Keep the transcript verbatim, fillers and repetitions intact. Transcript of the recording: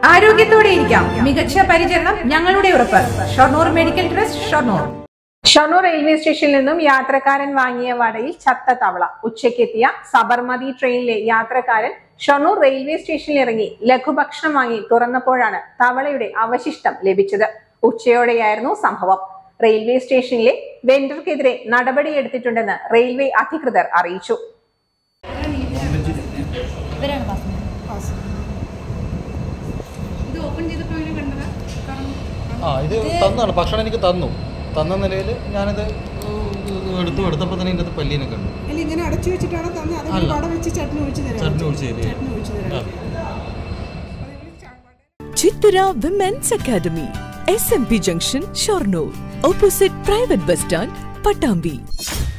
ആരോഗ്യത്തോടെ ഇരിക്കാം. മികച്ച പരിചരണം ഞങ്ങളുടെ ഉറപ്പ്. Shoranur medical trust, Shoranur. Shoranur railway സ്റ്റേഷനിൽ നിന്നും യാത്രക്കാരൻ വാങ്ങിയ വടയിൽ ചത്ത തവള. ഉച്ചയ്ക്കെത്തിയ സബർമതി ട്രെയിനിലെ യാത്രക്കാരൻ ഷൊർണൂർ റെയിൽവേ സ്റ്റേഷനിൽ ഇറങ്ങി ലഘുഭക്ഷണം വാങ്ങി തുറന്നപ്പോഴാണ് തവളയുടെ അവശിഷ്ടം ലഭിച്ചത്. ഉച്ചയോടെയായിരുന്നു സംഭവം. റെയിൽവേ സ്റ്റേഷനിലെ വെണ്ടർക്കെതിരെ നടപടിയെടുത്തിട്ടുണ്ടെന്ന് റെയിൽവേ അധികൃതർ അറിയിച്ചു. ആ ഇത് തന്നാണ് ഭക്ഷണം എനിക്ക് തന്നു തന്ന നിലയിൽ ഞാനത് എടുത്തു എടുത്തപ്പോൾ തന്നെ ഇതിൻ്റെ പല്ലീനെ കണ്ടു. ഇങ്ങനെ അടച്ചു വെച്ചിട്ടാണ് ചട്നി ഒഴിച്ചു തരാം. Chithara women's academy, S M P junction, Shoranur, opposite private bus stand, Pattambi.